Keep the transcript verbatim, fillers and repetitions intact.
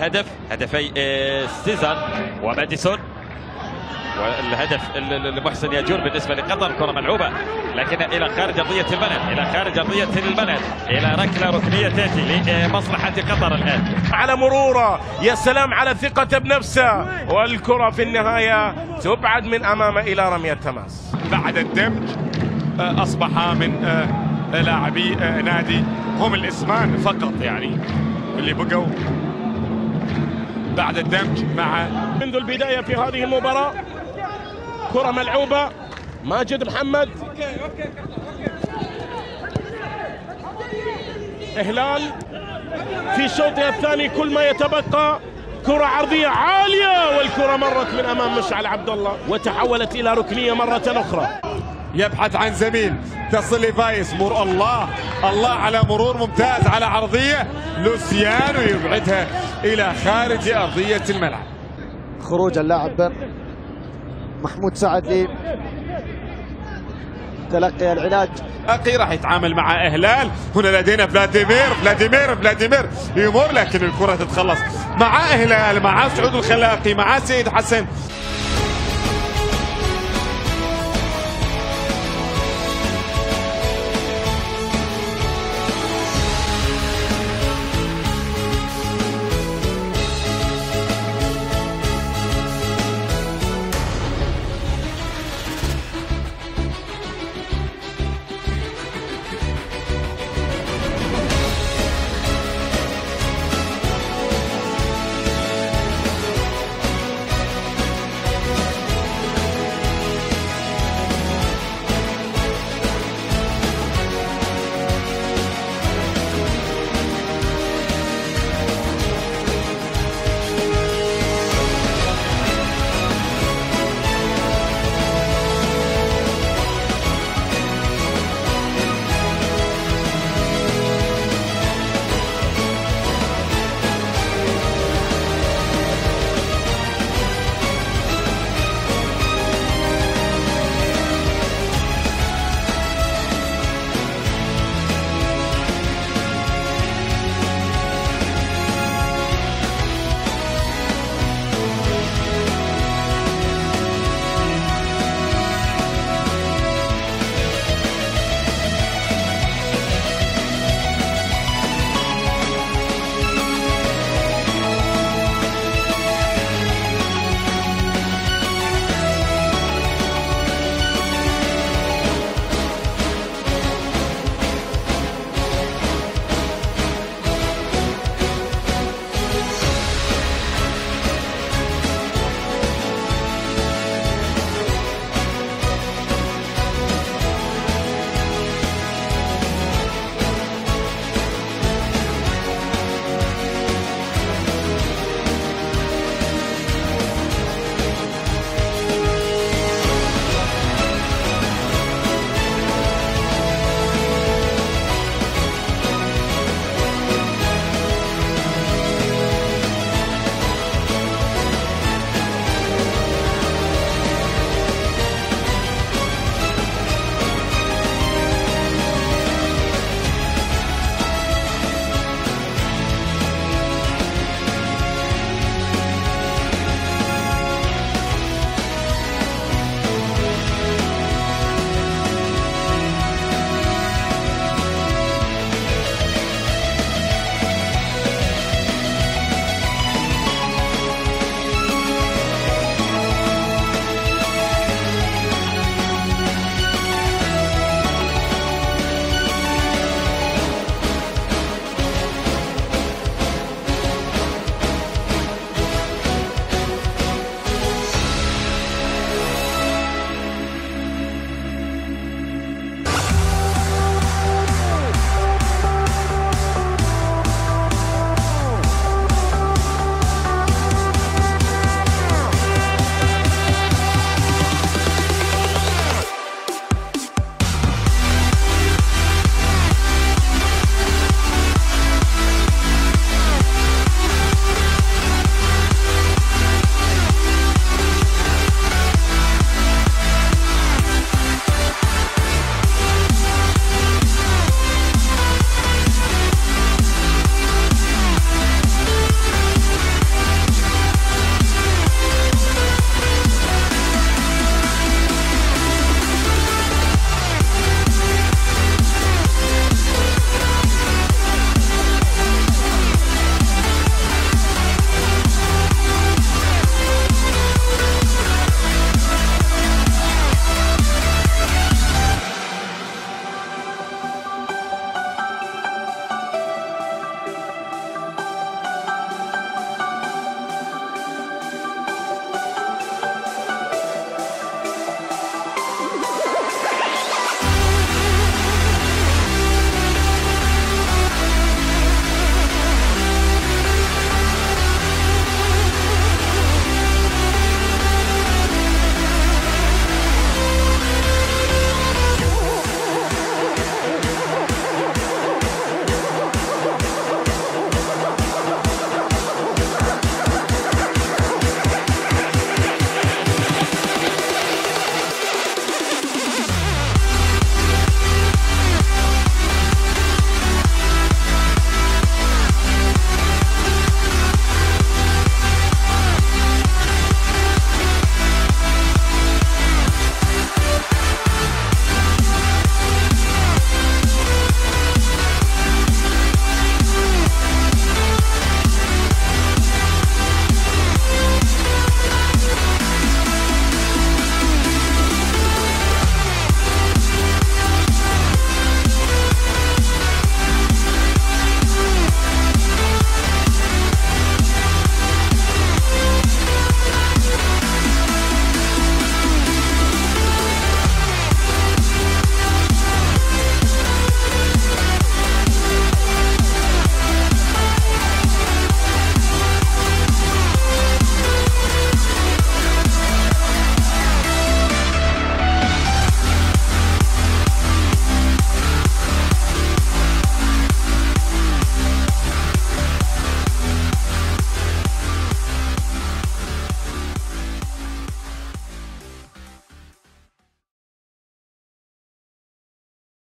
الهدف هدفي سيزان وماديسون، والهدف لمحسن ياجور بالنسبه لقطر. كره ملعوبه لكن الى خارج ارضيه الملعب، الى خارج ارضيه الملعب، الى ركله ركنيه تاتي لمصلحه قطر الان. على مروره، يا سلام على ثقته بنفسه، والكره في النهايه تبعد من امامه الى رميه تماس. بعد الدمج اصبح من لاعبي نادي هم الاسمان فقط يعني اللي بقوا بعد الدمج مع منذ البدايه في هذه المباراه. كره ملعوبه، ماجد محمد، إهلال في شوطها الثاني كل ما يتبقى كرة عرضية عالية، والكرة مرت من أمام مشعل عبد الله وتحولت إلى ركنية مرة أخرى. يبحث عن زميل تصل لفايس، مر الله الله على مرور ممتاز على عرضية لوسيانو يبعدها إلى خارج أرضية الملعب. خروج اللاعب محمود سعد لي تلقي العلاج. أخي راح يتعامل مع إهلال. هنا لدينا فلاديمير فلاديمير فلاديمير يمر، لكن الكرة تتخلص مع إهلال، مع سعود الخلاقي، مع سيد حسن.